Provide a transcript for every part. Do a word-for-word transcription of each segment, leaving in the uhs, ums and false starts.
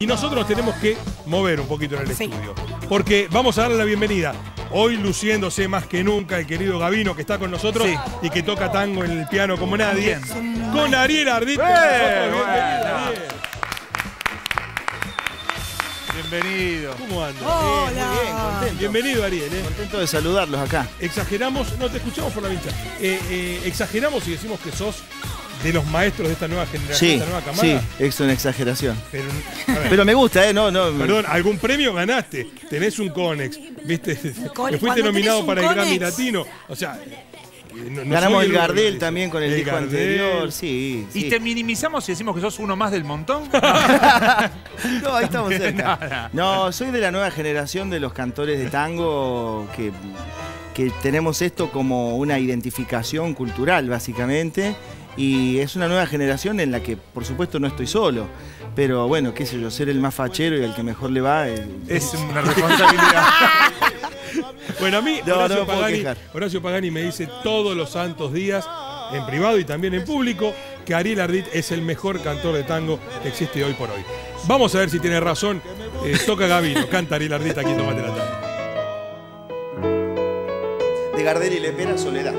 Y nosotros tenemos que mover un poquito en el Sí. estudio. Porque vamos a darle la bienvenida. Hoy luciéndose más que nunca el querido Gavino que está con nosotros Sí. y que toca tango en el piano como nadie. Bien. Con Ariel Ardit. con ¡Eh! nosotros. Bienvenido, Bueno. Ariel. Bienvenido. ¿Cómo andas? Hola. Bien, muy bien, contento. Bienvenido, Ariel. ¿eh? Contento de saludarlos acá. Exageramos, no te escuchamos por la vincha. Eh, eh, exageramos y decimos que sos de los maestros de esta nueva generación, Sí, de esta nueva camada. sí, es una exageración. Pero, a ver, Pero me gusta, ¿eh? No, no. perdón, algún premio ganaste. Tenés un Conex, ¿viste? Que cuando fuiste nominado tenés un para el Grammy Conex. Latino. O sea, no- no Ganamos soy el único que Gardel dice. también con el, disco Gardel. anterior. Sí, ¿Y sí. te minimizamos y decimos que sos uno más del montón? No, ahí estamos cerca. No, soy de la nueva generación de los cantores de tango que, que tenemos esto como una identificación cultural, básicamente. Y es una nueva generación en la que, por supuesto, no estoy solo. Pero bueno, qué sé yo, ser el más fachero y el que mejor le va. eh, Es una responsabilidad. Bueno, a mí, No, Horacio, no me puedo Pagani, quejar. Horacio Pagani me dice todos los santos días, en privado y también en público, que Ariel Ardit es el mejor cantor de tango que existe hoy por hoy. Vamos a ver si tiene razón. Eh, toca Gavino, canta Ariel Ardit aquí en Tomate la Tarde. De Gardel y Lepera, Soledad.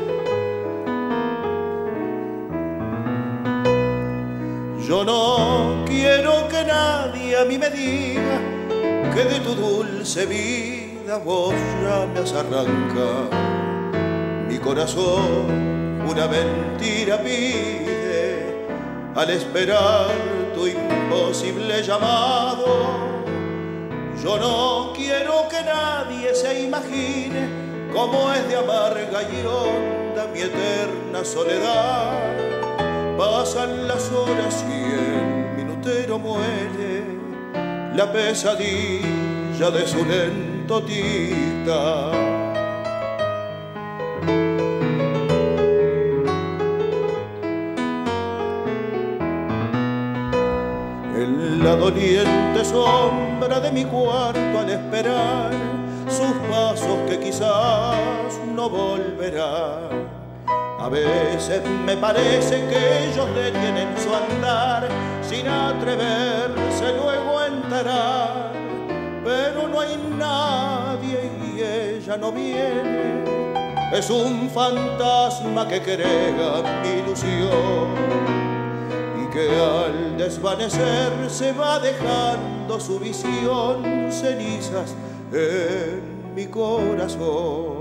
Yo no quiero que nadie a mí me diga que de tu dulce vida vos ya me has arrancado. Mi corazón una mentira pide al esperar tu imposible llamado. Yo no quiero que nadie se imagine cómo es de amarga y honda mi eterna soledad. Pasan las horas y el minutero muere, la pesadilla de su lento tic-tac. En la doliente sombra de mi cuarto al esperar sus pasos que quizás no volverán. A veces me parece que ellos detienen su andar sin atreverse luego a enterar, pero no hay nadie y ella no viene. Es un fantasma que crea mi ilusión y que al desvanecerse va dejando su visión cenizas en mi corazón.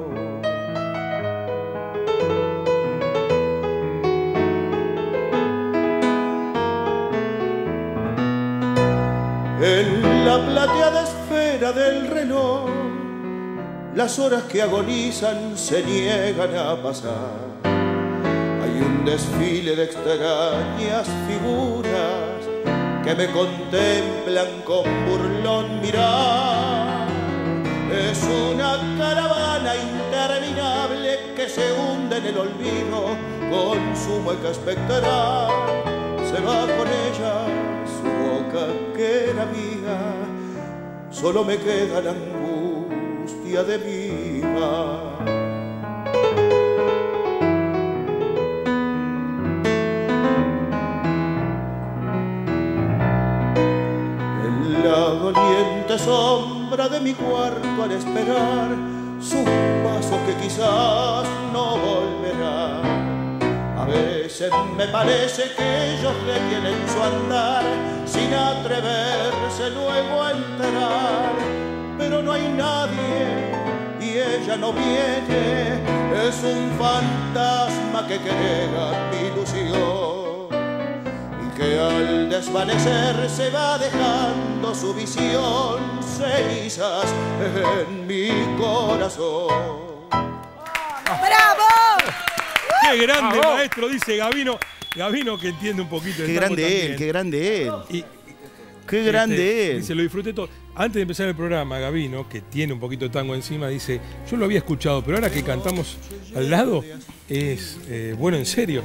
En la plateada esfera del reloj, las horas que agonizan se niegan a pasar. Hay un desfile de extrañas figuras que me contemplan con burlón mirar. Es una caravana interminable que se hunde en el olvido con su mueca espectral. Se va con ella su boca que era mía, solo me queda la angustia de viva. En la doliente sombra de mi cuarto al esperar sus pasos que quizás no volverán. A veces me parece que ellos detienen su andar sin atreverse luego a enterar, pero no hay nadie y ella no viene. Es un fantasma que crea mi ilusión y que al desvanecerse va dejando su visión cenizas en mi corazón. ¡Bravo! ¡Qué grande, ¡Bravo! maestro! Dice Gavino. Gavino que entiende un poquito de Qué tango grande también. él, qué grande él. Y, Qué grande este, él. Dice, lo disfruté todo. Antes de empezar el programa, Gavino, que tiene un poquito de tango encima, dice, yo lo había escuchado, pero ahora que cantamos al lado, es eh, bueno, en serio.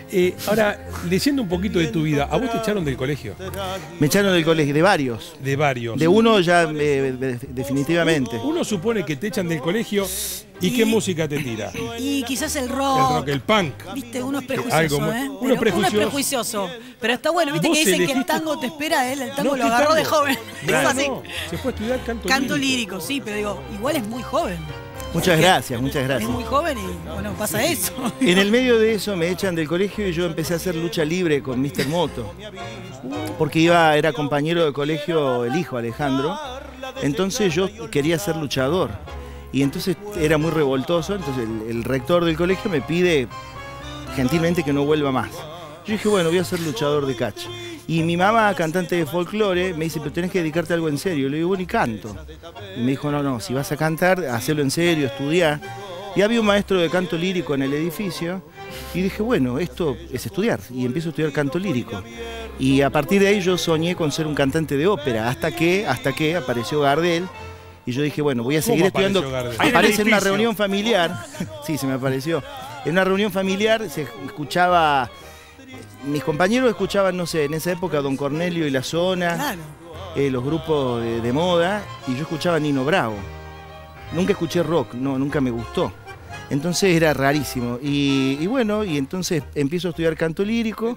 Eh, ahora, leyendo un poquito de tu vida, ¿a vos te echaron del colegio? Me echaron del colegio, de varios. De varios. De uno ya eh, de- definitivamente. Uno supone que te echan del colegio y qué música te tira. Y quizás el El rock. rock, el punk. Viste, uno es prejuicioso, Algo muy- ¿eh? uno Pero es prejuicioso. Uno es prejuicioso. Pero está bueno, viste Vos que dicen que el elegiste- tango te espera, él el tango No, lo ¿qué agarró de tango? joven. Claro, Es así. no, se fue a estudiar canto, Canto lírico. lírico, sí, pero digo, igual es muy joven. Muchas gracias, muchas Es gracias. muy joven y bueno, pasa eso. En el medio de eso me echan del colegio y yo empecé a hacer lucha libre con mister Moto. Porque iba, era compañero de colegio el hijo Alejandro. Entonces yo quería ser luchador. Y entonces era muy revoltoso. Entonces el, el rector del colegio me pide gentilmente que no vuelva más. Yo dije, bueno, voy a ser luchador de catch. Y mi mamá, cantante de folclore, me dice, pero tenés que dedicarte a algo en serio. Le digo, bueno, y canto. Y me dijo, no, no, si vas a cantar, hacelo en serio, estudiá. Y había un maestro de canto lírico en el edificio. Y dije, bueno, esto es estudiar. Y empiezo a estudiar canto lírico. Y a partir de ahí yo soñé con ser un cantante de ópera. Hasta que, hasta que apareció Gardel. Y yo dije, bueno, voy a seguir ¿Cómo estudiando. apareció Gardel? Ahí en el Aparece en una edificio. reunión familiar. Sí, se me apareció. En una reunión familiar se escuchaba. Mis compañeros escuchaban, no sé, en esa época Don Cornelio y La Zona, Claro. eh, los grupos de, de moda, y yo escuchaba Nino Bravo. Nunca escuché rock, no, nunca me gustó. Entonces era rarísimo. Y, y bueno, y entonces empiezo a estudiar canto lírico,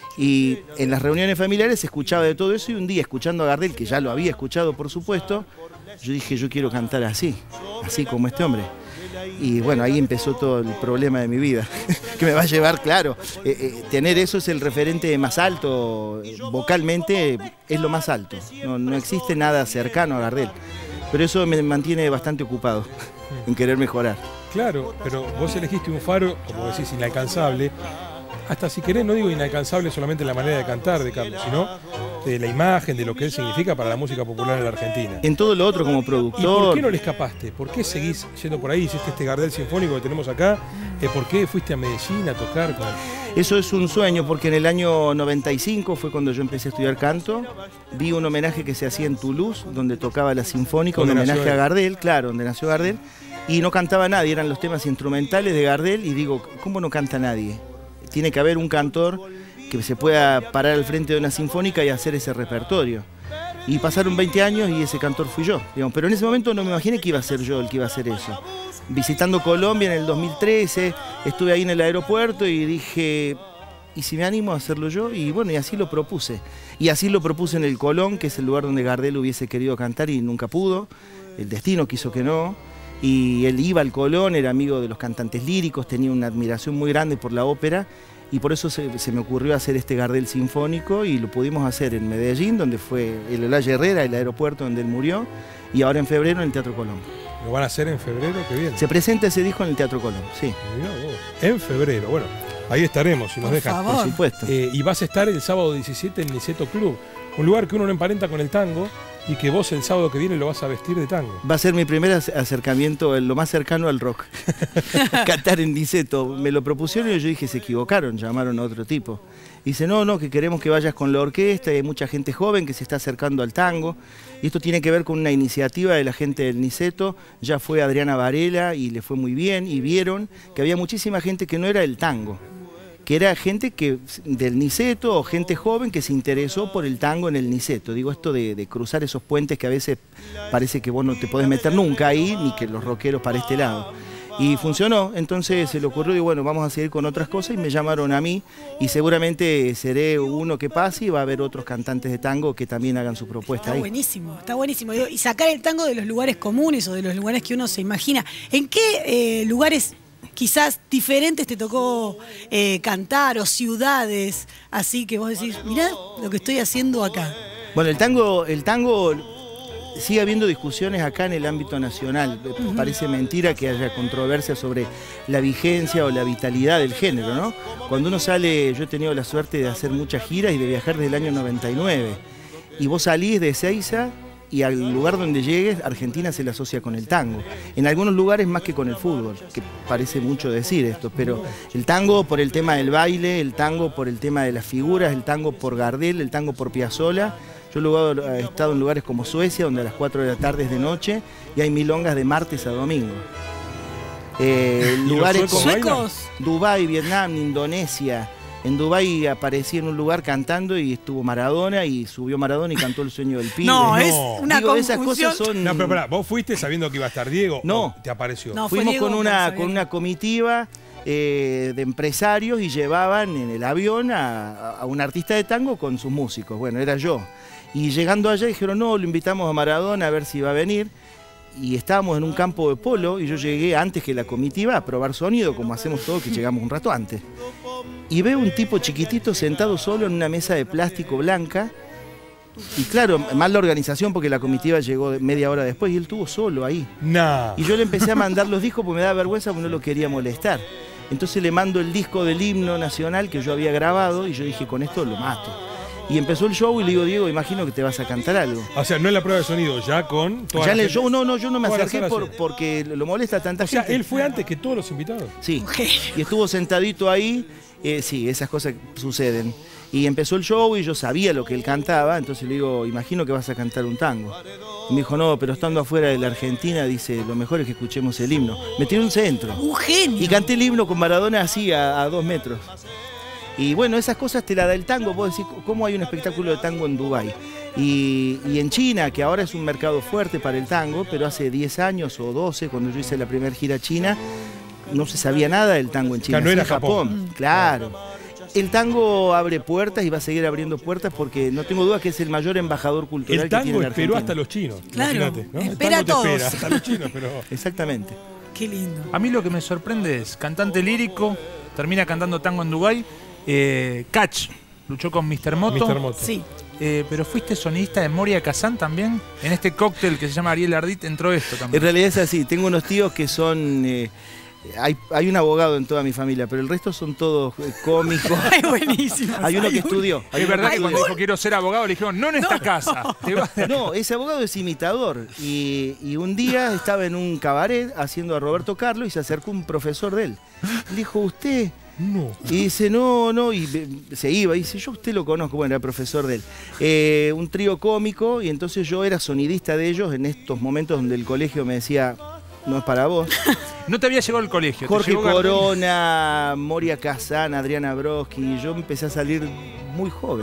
y en las reuniones familiares se escuchaba de todo eso, y un día escuchando a Gardel, que ya lo había escuchado por supuesto, yo dije, yo quiero cantar así, así como este hombre. Y bueno, ahí empezó todo el problema de mi vida, que me va a llevar, claro, eh, eh, tener eso es el referente más alto, eh, vocalmente es lo más alto, no, no existe nada cercano a Gardel, pero eso me mantiene bastante ocupado en querer mejorar. Claro, pero vos elegiste un faro, como decís, inalcanzable. Hasta si querés, no digo inalcanzable solamente en la manera de cantar de Carlos, sino de la imagen, de lo que él significa para la música popular en la Argentina. En todo lo otro como ¿Y por productor, qué no le escapaste? ¿Por qué seguís yendo por ahí? Hiciste este Gardel Sinfónico que tenemos acá. Eh, ¿Por qué fuiste a Medellín a tocar con él? eso es un sueño, porque en el año noventa y cinco fue cuando yo empecé a estudiar canto, vi un homenaje que se hacía en Toulouse, donde tocaba la Sinfónica, un Donde nació homenaje a él. Gardel, claro, donde nació Gardel, y no cantaba nadie, eran los temas instrumentales de Gardel, y digo, ¿cómo no canta nadie? Tiene que haber un cantor que se pueda parar al frente de una sinfónica y hacer ese repertorio. Y pasaron veinte años y ese cantor fui yo, digamos. Pero en ese momento no me imaginé que iba a ser yo el que iba a hacer eso. Visitando Colombia en el dos mil trece, estuve ahí en el aeropuerto y dije, ¿y si me animo a hacerlo yo? Y bueno, y así lo propuse. Y así lo propuse en el Colón, que es el lugar donde Gardel hubiese querido cantar y nunca pudo. El destino quiso que no. Y él iba al Colón, era amigo de los cantantes líricos, tenía una admiración muy grande por la ópera. Y por eso se, se me ocurrió hacer este Gardel Sinfónico y lo pudimos hacer en Medellín, donde fue el Olaya Herrera, el aeropuerto donde él murió, y ahora en febrero en el Teatro Colón. ¿Lo van a hacer en febrero? Qué bien. Se presenta ese disco en el Teatro Colón, sí, Mirá vos. En febrero. Bueno, ahí estaremos, si nos Por dejan. favor. por supuesto. Eh, y vas a estar el sábado diecisiete en Niceto Club, un lugar que uno no emparenta con el tango y que vos el sábado que viene lo vas a vestir de tango. Va a ser mi primer ac- acercamiento, lo más cercano al rock. Cantar en Niceto. Me lo propusieron y yo dije, se equivocaron, llamaron a otro tipo. Dice, no, no, que queremos que vayas con la orquesta, y hay mucha gente joven que se está acercando al tango. Y esto tiene que ver con una iniciativa de la gente del Niceto. Ya fue Adriana Varela y le fue muy bien, y vieron que había muchísima gente que no era del tango, que era gente que del Niceto o gente joven que se interesó por el tango en el Niceto. Digo, esto de, de cruzar esos puentes que a veces parece que vos no te podés meter nunca ahí, ni que los rockeros para este lado. Y funcionó, entonces se le ocurrió y bueno, vamos a seguir con otras cosas, y me llamaron a mí, y seguramente seré uno que pase y va a haber otros cantantes de tango que también hagan su propuesta Está ahí. buenísimo, está buenísimo. Digo, y sacar el tango de los lugares comunes o de los lugares que uno se imagina. ¿En qué eh, lugares quizás diferentes te tocó eh, cantar, o ciudades así que vos decís, mirá lo que estoy haciendo acá? Bueno, el tango, el tango sigue habiendo discusiones acá en el ámbito nacional. Uh-huh. Parece mentira que haya controversia sobre la vigencia o la vitalidad del género, ¿no? Cuando uno sale, yo he tenido la suerte de hacer muchas giras y de viajar desde el año noventa y nueve. Y vos salís de Ezeiza y al lugar donde llegues, Argentina se la asocia con el tango. En algunos lugares más que con el fútbol, que parece mucho decir esto, pero el tango por el tema del baile, el tango por el tema de las figuras, el tango por Gardel, el tango por Piazzolla. Yo luego he estado en lugares como Suecia, donde a las cuatro de la tarde es de noche y hay milongas de martes a domingo. Eh, lugares como ¿Suecos? Dubái, Vietnam, Indonesia, En Dubái aparecí en un lugar cantando y estuvo Maradona y subió Maradona y cantó El sueño del pibe. No, No. es una Digo, esas confusión. cosas son... No, pero pará, ¿vos fuiste sabiendo que iba a estar Diego? No. ¿O te apareció? No. fue Fuimos Diego con que una, sabía con que- una comitiva eh, de empresarios y llevaban en el avión a, a un artista de tango con sus músicos. Bueno, era yo. Y llegando allá dijeron, no, lo invitamos a Maradona a ver si va a venir. Y estábamos en un campo de polo y yo llegué antes que la comitiva a probar sonido, como hacemos todos que llegamos un rato antes. Y veo un tipo chiquitito sentado solo en una mesa de plástico blanca. Y claro, mal la organización porque la comitiva llegó media hora después y él estuvo solo ahí. Nah. Y yo le empecé a mandar los discos porque me daba vergüenza porque no lo quería molestar. Entonces le mando el disco del himno nacional que yo había grabado y yo dije, con esto lo mato. Y empezó el show y le digo, Diego, imagino que te vas a cantar algo. O sea, no en la prueba de sonido, ya con toda Ya la en el gente- show, no, no, yo no me toda la acerqué sala por- llena. porque lo molesta a tanta O sea, gente. él fue antes que todos los invitados. Sí, Ok. y estuvo sentadito ahí, eh, sí, esas cosas suceden. Y empezó el show y yo sabía lo que él cantaba, entonces le digo, imagino que vas a cantar un tango. Y me dijo, no, pero estando afuera de la Argentina, dice, lo mejor es que escuchemos el himno. Me tiró un centro. Un genio. Y canté el himno con Maradona así, a, a dos metros. Y bueno, esas cosas te la da el tango. Vos decís, ¿cómo hay un espectáculo de tango en Dubái? Y, y en China, que ahora es un mercado fuerte para el tango, pero hace diez años o doce, cuando yo hice la primera gira a China, no se sabía nada del tango en China. Claro, no sí era en Japón. Claro. El tango abre puertas y va a seguir abriendo puertas porque no tengo duda que es el mayor embajador cultural El que tiene tango la esperó Argentina. hasta los chinos. Claro, Imagínate, ¿no? El espera tango te a todos. espera, hasta los chinos, pero. Exactamente. Qué lindo. A mí lo que me sorprende es, cantante lírico, termina cantando tango en Dubái, eh, Catch, luchó con mister Moto, mister Moto. Sí. eh, pero fuiste sonidista de Moria Kazan también. En este cóctel que se llama Ariel Ardit entró esto En también. realidad es así, tengo unos tíos que son... eh, hay, hay un abogado en toda mi familia, pero el resto son todos eh, cómicos. Ay, buenísimo. Hay uno que Hay un- estudió. hay Es uno verdad que Ay, cuando un- dijo quiero ser abogado le dijeron, no en esta casa. Te vas de- No, ese abogado es imitador. Y, y un día estaba en un cabaret haciendo a Roberto Carlos y se acercó un profesor de él. Le dijo, ¿usted? No. Y dice, no, no, y ve- se iba. Y dice, yo a usted lo conozco, bueno, era profesor de él. Eh, un trío cómico, y entonces yo era sonidista de ellos en estos momentos donde el colegio me decía, no es para vos. No te había llegado el colegio. te Jorge llegó Gardel. Corona, Moria Kazan, Adriana Broski, y yo empecé a salir muy joven.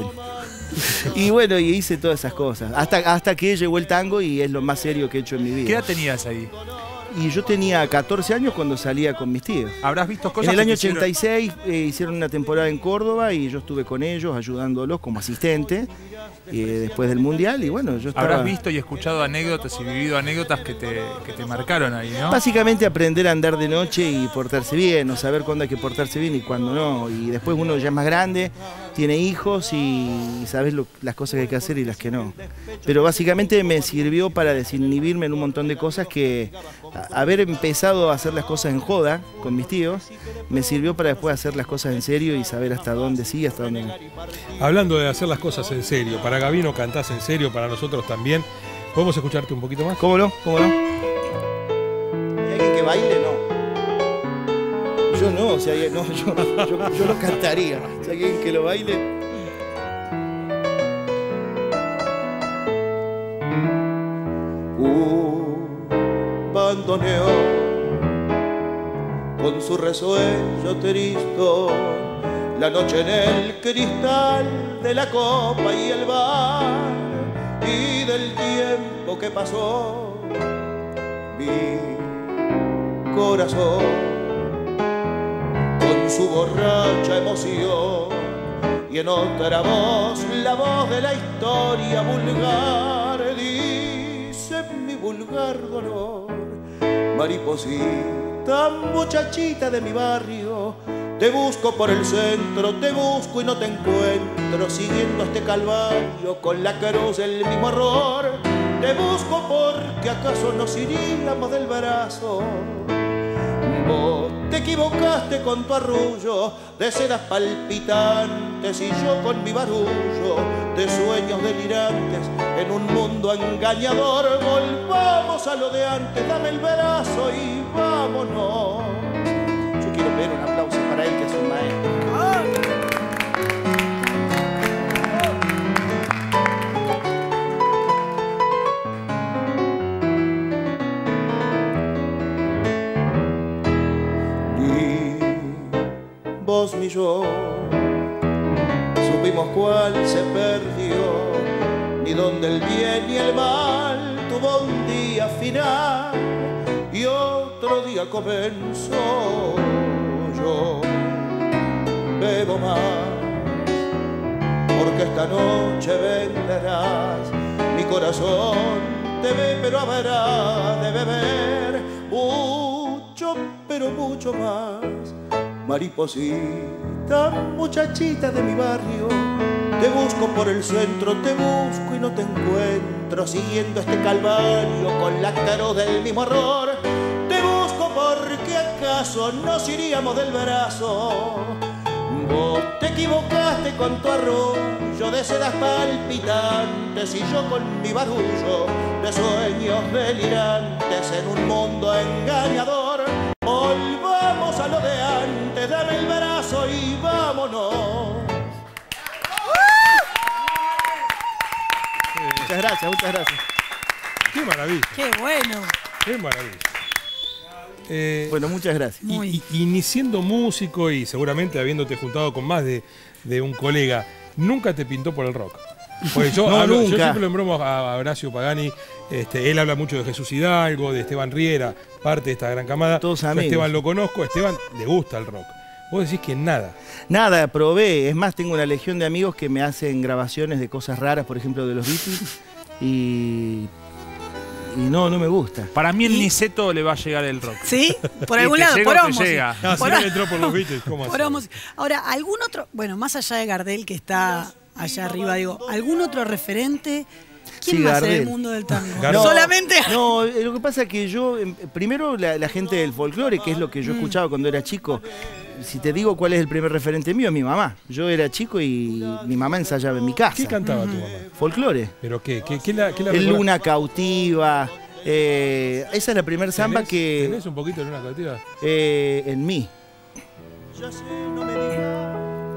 Y bueno, y hice todas esas cosas. Hasta, hasta que llegó el tango y es lo más serio que he hecho en mi ¿Qué vida. edad tenías ahí? Y yo tenía catorce años cuando salía con mis tíos. Habrás visto cosas En el que año te hicieron- ochenta y seis eh, hicieron una temporada en Córdoba y yo estuve con ellos ayudándolos como asistente eh, después del Mundial y bueno, yo estaba... Habrás visto y escuchado anécdotas y vivido anécdotas que te, que te marcaron ahí, ¿no? Básicamente aprender a andar de noche y portarse bien, o saber cuándo hay que portarse bien y cuándo no. Y después uno ya es más grande, tiene hijos y, y sabes lo- las cosas que hay que hacer y las que no. Pero básicamente me sirvió para desinhibirme en un montón de cosas que a- haber empezado a hacer las cosas en joda con mis tíos, me sirvió para después hacer las cosas en serio y saber hasta dónde sí y hasta dónde no. Hablando de hacer las cosas en serio, para Gabino cantás en serio, para nosotros también. ¿Podemos escucharte un poquito más? ¿Cómo no? ¿Cómo no? ¿Hay alguien que baile? No. Yo no, o sea, no, yo, yo, yo lo cantaría. Si hay alguien que lo baile. Un bandoneón con su resuello tristón, la noche en el cristal de la copa y el bar, y del tiempo que pasó, mi corazón con su borracha emoción, y en otra voz, la voz de la historia vulgar, dice mi vulgar dolor, mariposita, muchachita de mi barrio, te busco por el centro, te busco y no te encuentro, siguiendo este calvario con la cruz del mismo error, te busco porque acaso nos iríamos del brazo. Vos te equivocaste con tu arrullo de sedas palpitantes y yo con mi barullo de sueños delirantes en un mundo engañador. Volvamos a lo de antes, dame el brazo y vámonos. Yo quiero pedir un aplauso para él que es un maestro. Ni vos ni yo sabremos cuál se perdió, ni donde el bien y el mal tuvo un día final y otro día comenzó. Yo bebo más porque esta noche vendrás, mi corazón te ve pero habrá de beber mucho, pero mucho más. Mariposita, muchachita de mi barrio, te busco por el centro, te busco y no te encuentro, siguiendo este calvario con la caro del mismo error. Te busco porque acaso nos iríamos del brazo. Vos te equivocaste con tu arrullo de sedas palpitantes y yo con mi barullo de sueños delirantes en un mundo engañador. Volvamos a lo de antes, dame el brazo y vámonos. Muchas gracias, muchas gracias. Qué maravilla, Qué bueno. qué maravilla. Eh, Bueno, muchas gracias. y, Muy. y- y ni siendo músico y seguramente habiéndote juntado con más de, de un colega, nunca te pintó por el rock. Porque yo, No, hablo- yo nunca. siempre lo embromo a a Horacio Pagani, este, él habla mucho de Jesús Hidalgo, de Esteban Riera, parte de esta gran camada. Todos Yo a amigos. Esteban lo conozco, a Esteban le gusta el rock. Vos decís que nada. Nada, probé. Es más, tengo una legión de amigos que me hacen grabaciones de cosas raras, por ejemplo, de los Beatles. Y, y no, no me gusta. Para mí en ¿Y? Niceto le va a llegar el rock. ¿Sí? Por Y algún te lado, llega por o te Homo, sí. llega. Ah, si Por no a- le entró por los Beatles, ¿cómo Por así? Homo. Ahora, ¿algún otro, bueno, más allá de Gardel que está allá arriba, digo, algún otro referente? ¿Quién Sí, más en el Gardel. mundo del tango? Gardel. Solamente. No, eh, lo que pasa es que yo, em, primero la, la gente del folclore, que es lo que yo escuchaba cuando era chico. Si te digo cuál es el primer referente mío, es mi mamá. Yo era chico y mi mamá ensayaba en mi casa. ¿Qué cantaba tu mamá? Folclore. ¿Pero qué? ¿Qué, qué la, qué la El recuerda? Luna Cautiva. eh, esa es la primera samba ¿Tenés- que ¿Tenés un poquito de Luna Cautiva? eh, en mí. Ya sé, no me digas.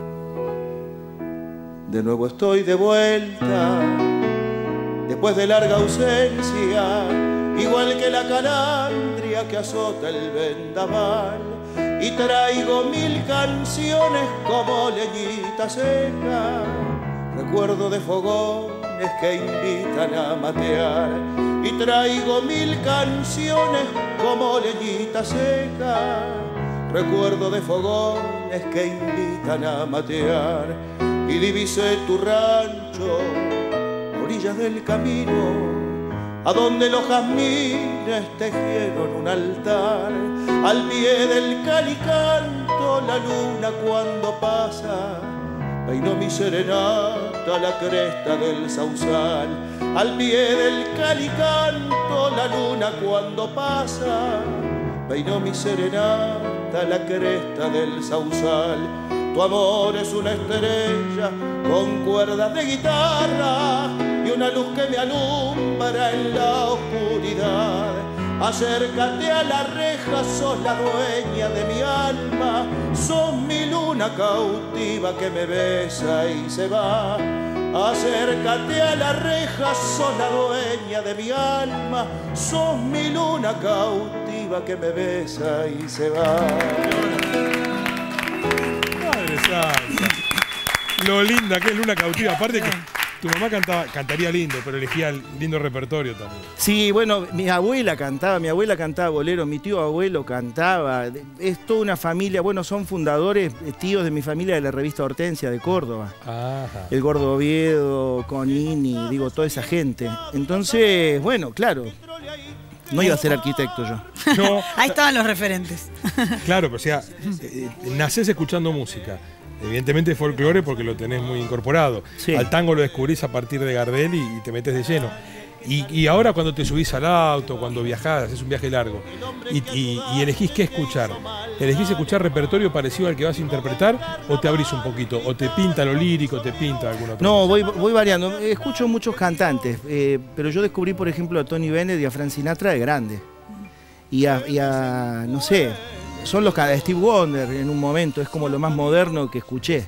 De nuevo estoy de vuelta, después de larga ausencia, igual que la calandria que azota el vendaval. Y traigo mil canciones como leñita seca, recuerdo de fogones que invitan a matear. Y traigo mil canciones como leñita seca, recuerdo de fogones que invitan a matear. Y divisé tu rancho a orillas del camino, a donde los jazmines tejieron un altar. Al pie del calicanto la luna cuando pasa peinó mi serenata la cresta del sausal. Al pie del calicanto la luna cuando pasa peinó mi serenata la cresta del sausal. Tu amor es una estrella con cuerdas de guitarra y una luz que me alumbra en la oscuridad. Acércate a la reja, sos la dueña de mi alma, sos mi luna cautiva que me besa y se va. Acércate a la reja, sos la dueña de mi alma, sos mi luna cautiva que me besa y se va. Madre santa. Lo linda que es Luna Cautiva. Aparte que tu mamá cantaba, cantaría lindo, pero elegía lindo repertorio también. Sí, bueno, mi abuela cantaba, mi abuela cantaba bolero, mi tío abuelo cantaba. Es toda una familia, bueno, son fundadores, eh, tíos de mi familia de la revista Hortensia de Córdoba. Ajá. El Gordo Oviedo, Conini, digo, toda esa gente. Entonces, bueno, claro, no iba a ser arquitecto yo. No, Ahí estaban los referentes. claro, pero o sea, eh, nacés escuchando música. Evidentemente folclore porque lo tenés muy incorporado. Sí. Al tango lo descubrís a partir de Gardel y, y te metes de lleno. Y, y ahora cuando te subís al auto, cuando viajás, haces un viaje largo y, y- y elegís qué escuchar, ¿elegís escuchar repertorio parecido al que vas a interpretar o te abrís un poquito? ¿O te pinta lo lírico, te pinta alguna otra No, cosa? voy, voy variando. Escucho muchos cantantes, eh, pero yo descubrí, por ejemplo, a Tony Bennett y a Frank Sinatra de grande. Y a, y a, no sé, son los de Steve Wonder en un momento, es como lo más moderno que escuché.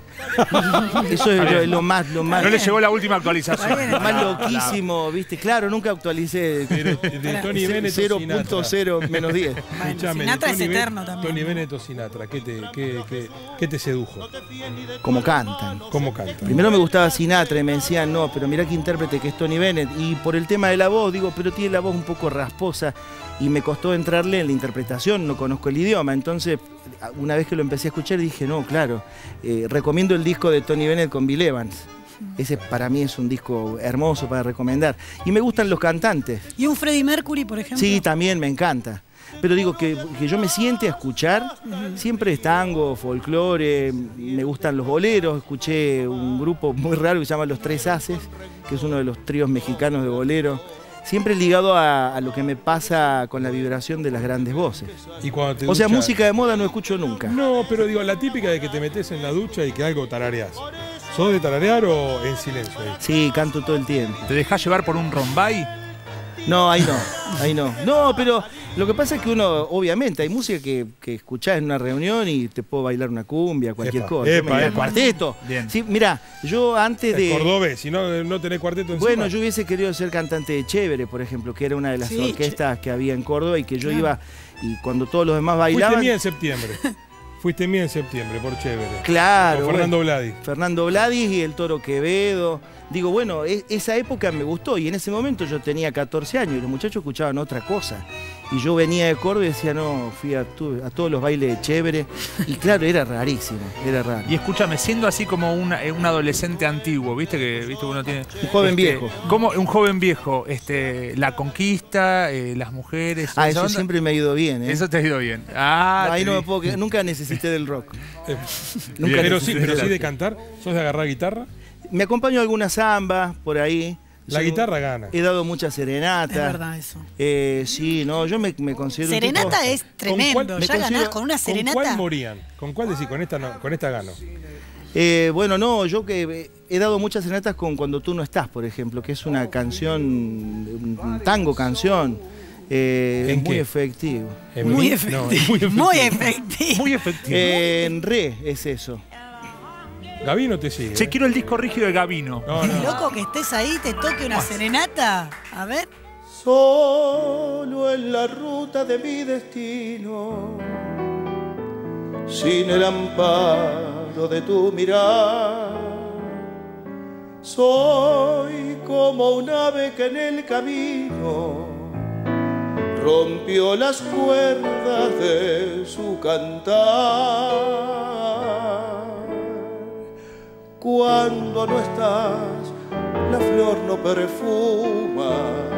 Eso es lo, lo más, lo más. No le llegó la última actualización. Lo más loquísimo, ¿viste? Claro, nunca actualicé. Pero de Tony Bennett o cero Sinatra. punto cero menos diez. Bueno, Escuchame, Sinatra de es Tony Ben- eterno también. Tony Bennett o Sinatra, ¿qué te, qué, qué- qué te sedujo? Como cantan. ¿Cómo canta? Primero me gustaba Sinatra y me decían, no, pero mirá qué intérprete que es Tony Bennett. Y por el tema de la voz, digo, pero tiene la voz un poco rasposa y me costó entrarle en la interpretación, no conozco el idioma. Entonces, una vez que lo empecé a escuchar, dije, no, claro, eh, recomiendo el disco de Tony Bennett con Bill Evans. Ese para mí es un disco hermoso para recomendar. Y me gustan los cantantes. ¿Y un Freddie Mercury, por ejemplo? Sí, también me encanta. Pero digo que, que yo me siente a escuchar, siempre es tango, folclore, me gustan los boleros. Escuché un grupo muy raro que se llama Los Tres Haces, que es uno de los tríos mexicanos de bolero. Siempre ligado a, a lo que me pasa con la vibración de las grandes voces. Y cuando te O sea, duchas- música de moda no escucho nunca. No, pero digo, la típica de que te metes en la ducha y que algo tarareás. ¿Sos de tararear o en silencio ahí? Sí, canto todo el tiempo. ¿Te dejás llevar por un rombay? No, ahí no, ahí no. No, pero lo que pasa es que uno, obviamente, hay música que, que escuchás en una reunión y te puedo bailar una cumbia, cualquier Epa, cosa. epa, Yo me- epa. Cuarteto. Bien. Sí, mira, yo antes Es de... cordobés, si no, no tenés cuarteto encima. Bueno, yo hubiese querido ser cantante de Chévere, por ejemplo, que era una de las Sí, orquestas que había en Córdoba y que yo Claro. iba, y cuando todos los demás Fuiste bailaban... mía en septiembre. Fuiste mía en septiembre, por chévere. Claro. Con Fernando bueno. Vladi. Fernando Vladis y el Toro Quevedo. Digo, bueno, e- esa época me gustó y en ese momento yo tenía catorce años y los muchachos escuchaban otra cosa. Y yo venía de Córdoba y decía, no, fui a, tu- a todos los bailes de Chévere. Y claro, era rarísimo, era raro. Y escúchame, siendo así como una- eh, un adolescente antiguo, ¿viste que viste que uno tiene Un joven este, viejo. Como un joven viejo, este, la conquista, eh, las mujeres. Ah, esa eso onda. siempre me ha ido bien, ¿eh? Eso te ha ido bien. Ah, Ahí te no me vi. puedo quedar, nunca necesité del rock. Eh, Nunca pero sí, necesité pero del sí de rock. cantar. ¿Sos de agarrar guitarra? Me acompaño a alguna samba por ahí. La Yo guitarra gana. He dado muchas serenatas. Es verdad eso. Eh, sí, no, yo me, me considero un Serenata tipo- es tremendo. cuál- me Ya ganás considero- con una ¿Con cuál serenata. morían? ¿Con cuál decís? Con esta no, con esta gano. Eh, bueno, no, yo que eh, he dado muchas serenatas con Cuando tú no estás, por ejemplo, que es una canción, un tango canción, eh, ¿En es muy qué? efectivo. En Muy mi- efectivo. no, es muy efectivo. Muy efectivo. Muy efectivo. Eh, en re es eso. Gabino te sigue. Che, ¿eh? quiero el disco rígido de Gabino. No, no. Loco que estés ahí, te toque una serenata. A ver. Solo en la ruta de mi destino, sin el amparo de tu mirar, soy como un ave que en el camino rompió las cuerdas de su cantar. Cuando no estás, la flor no perfuma.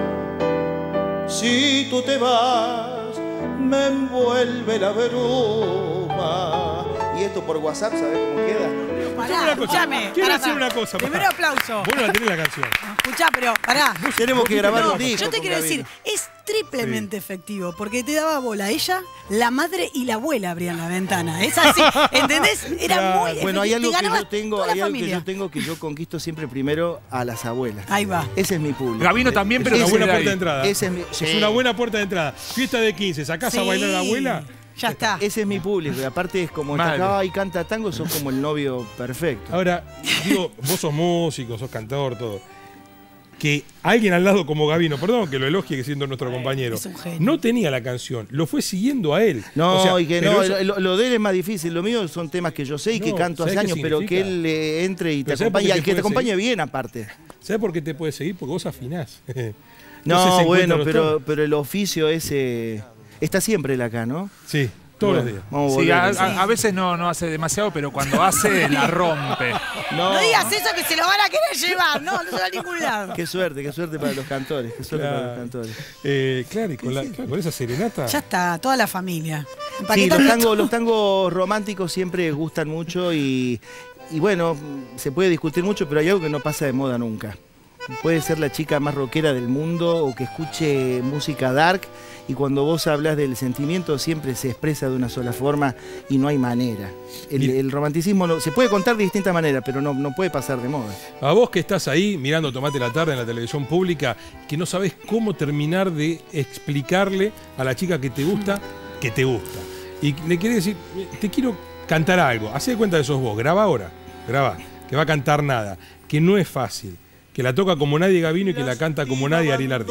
Si tú te vas, me envuelve la bruma. Y esto por WhatsApp, ¿sabes cómo queda? Pará, una cosa, escuchame. quiero pará, decir pará. una cosa, Primero pará. aplauso. Vos no la tenés la canción. Escuchá, pero pará. Tenemos que grabar No, un disco. yo te con quiero Gabino. decir, es triplemente efectivo, porque te daba bola ella, la madre y la abuela abrían la ventana. Es así, ¿entendés? Era Claro. muy Bueno, hay efectivo, algo te que ganaba yo tengo, toda la hay algo que familia. yo tengo que yo conquisto siempre primero a las abuelas. Ahí va. Ese es mi público. Gabino también, Es pero una ese buena de puerta de ahí. entrada. Ese es mi- Es sí. una buena puerta de entrada. Fiesta de quince, sacás a Sí, bailar a la abuela. Ya está. Ese es mi público. Y aparte es como está Mal. acá y canta tango, sos como el novio perfecto. Ahora, digo, vos sos músico, sos cantador, todo. Que alguien al lado como Gabino, perdón que lo elogie, que siendo nuestro compañero, Es un genio. no tenía la canción, lo fue siguiendo a él. No, O sea, y que pero no, eso- lo, lo de él es más difícil. Lo mío son temas que yo sé y que No, canto hace ¿sabés qué años, pero que significa? él eh, entre y te Pero ¿sabés por acompañe, qué te y que te puede acompañe seguir? bien aparte. ¿Sabes por qué te puede seguir? Porque vos afinás. No, Entonces se bueno, encuentran los pero, tonos. pero el oficio ese está siempre él acá, ¿no? Sí, todos Bueno, los días. Vamos a Sí, volver a, a eso. a- a veces no, no hace demasiado, pero cuando hace, la rompe. No digas eso que se lo van a querer llevar. No, no se va a ningún lado. Qué suerte, qué suerte para los cantores, qué suerte para los Claro. cantores. Eh, claro, y con, la- claro, con esa serenata. Ya está, toda la familia. Sí, los Empaquetando tangos, todo. los tangos románticos siempre gustan mucho y, y bueno, se puede discutir mucho, pero hay algo que no pasa de moda nunca. Puede ser la chica más rockera del mundo o que escuche música dark y cuando vos hablas del sentimiento siempre se expresa de una sola forma y no hay manera. El, Mira. el romanticismo no, se puede contar de distintas maneras, pero no, no puede pasar de moda. A vos que estás ahí mirando Tomate la Tarde en la televisión pública, que no sabés cómo terminar de explicarle a la chica que te gusta, que te gusta. y le quiere decir, te quiero cantar algo, hacé de cuenta que sos vos, graba ahora, graba, que va a cantar nada, que no es fácil, que la toca como nadie Gavino y que la canta como nadie Ariel Ardit.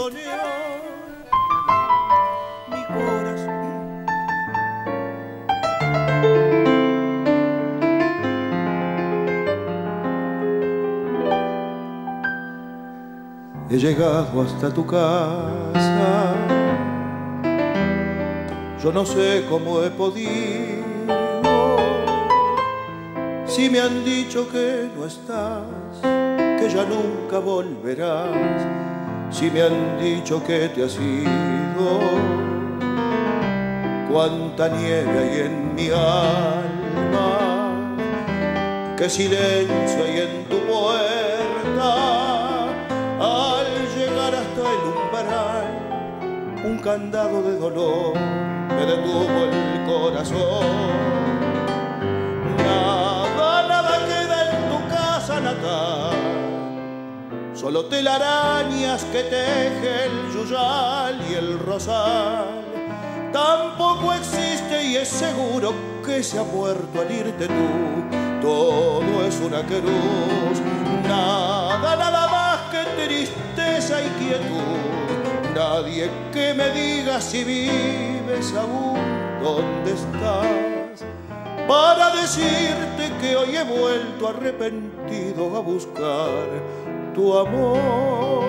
He llegado hasta tu casa, yo no sé cómo he podido, si me han dicho que no estás, que ya nunca volverás, si me han dicho que te has ido, cuánta nieve hay en mi alma, qué silencio hay en tu puerta. Al llegar hasta el umbral, un candado de dolor me detuvo el corazón. Nada, nada queda en tu casa natal, solo telarañas que teje el yuyal y el rosal. Tampoco existe y es seguro que se ha muerto al irte tú. Todo es una cruz, nada, nada más que tristeza y quietud. Nadie que me diga si vives aún, dónde estás, para decirte que hoy he vuelto arrepentido a buscar tu amor.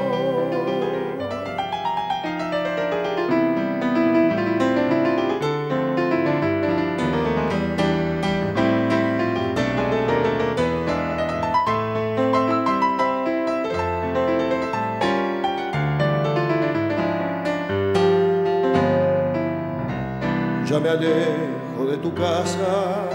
Ya me alejo de tu casa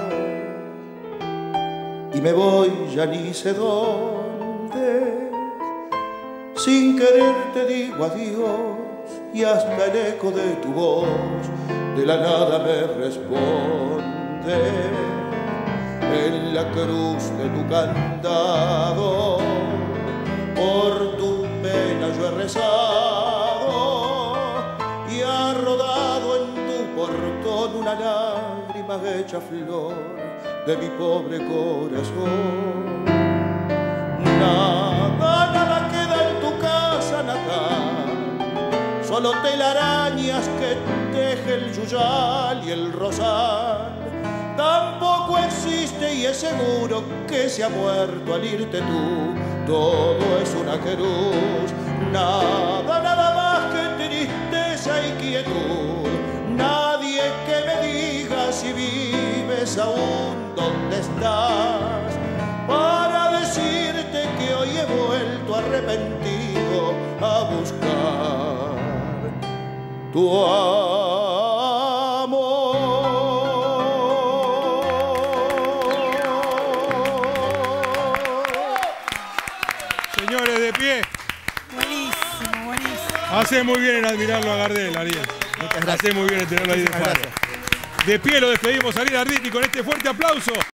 y me voy ya ni sé dónde. Sin querer te digo adiós y hasta el eco de tu voz de la nada me responde. En la cruz de tu candado por tu pena yo he rezado y ha rodado en portón una lágrima hecha flor de mi pobre corazón. Nada, nada queda en tu casa natal, solo telarañas que teje el yuyal y el rosal. Tampoco existe y es seguro que se ha muerto al irte tú. Todo es una cruz, nada, nada más que tristeza y quietud. Nadie que me diga si vives aún, dónde estás, para decirte que hoy he vuelto arrepentido a buscar tu amor. Señores, de pie. Buenísimo, buenísimo. Hace muy bien en admirarlo a Gardel, Ariel. Hace muy bien en tenerlo ahí de faro. De pie lo despedimos a Ariel Ardit y con este fuerte aplauso